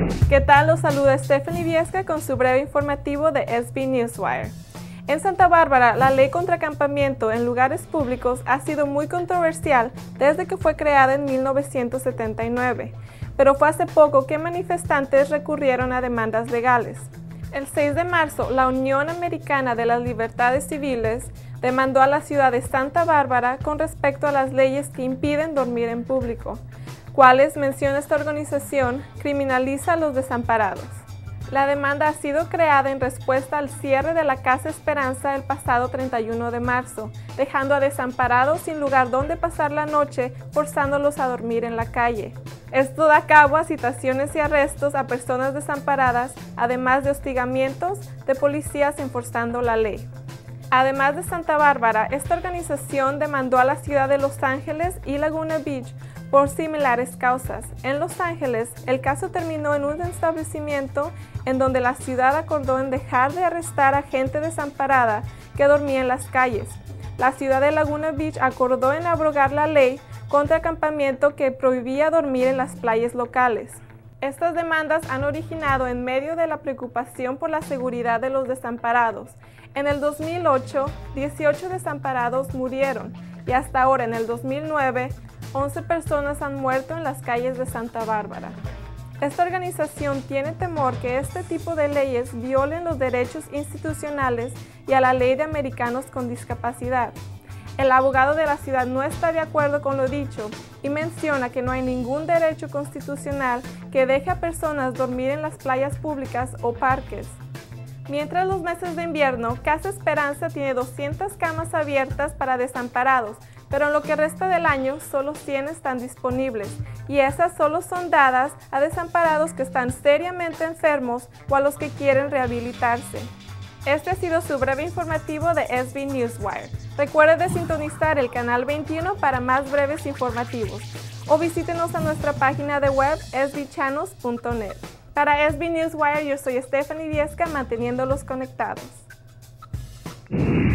¿Qué tal? Los saluda Stephanie Viesca con su breve informativo de SB Newswire. En Santa Bárbara, la ley contra acampamiento en lugares públicos ha sido muy controversial desde que fue creada en 1979, pero fue hace poco que manifestantes recurrieron a demandas legales. El 6 de marzo, la Unión Americana de las Libertades Civiles demandó a la ciudad de Santa Bárbara con respecto a las leyes que impiden dormir en público, cuales, menciona esta organización, criminaliza a los desamparados. La demanda ha sido creada en respuesta al cierre de la Casa Esperanza el pasado 31 de marzo, dejando a desamparados sin lugar donde pasar la noche, forzándolos a dormir en la calle. Esto da cabo a citaciones y arrestos a personas desamparadas, además de hostigamientos de policías enforzando la ley. Además de Santa Bárbara, esta organización demandó a la ciudad de Los Ángeles y Laguna Beach por similares causas. En Los Ángeles, el caso terminó en un establecimiento en donde la ciudad acordó en dejar de arrestar a gente desamparada que dormía en las calles. La ciudad de Laguna Beach acordó en abrogar la ley contra acampamiento que prohibía dormir en las playas locales. Estas demandas han originado en medio de la preocupación por la seguridad de los desamparados. En el 2008, 18 desamparados murieron y hasta ahora, en el 2009, 11 personas han muerto en las calles de Santa Bárbara. Esta organización tiene temor que este tipo de leyes violen los derechos institucionales y a la ley de americanos con discapacidad. El abogado de la ciudad no está de acuerdo con lo dicho y menciona que no hay ningún derecho constitucional que deje a personas dormir en las playas públicas o parques. Mientras los meses de invierno, Casa Esperanza tiene 200 camas abiertas para desamparados, pero en lo que resta del año solo 100 están disponibles, y esas solo son dadas a desamparados que están seriamente enfermos o a los que quieren rehabilitarse. Este ha sido su breve informativo de SB Newswire. Recuerde de sintonizar el canal 21 para más breves informativos, o visítenos a nuestra página de web sbchannels.net. Para SB Newswire, yo soy Stephanie Viesca, manteniéndolos conectados.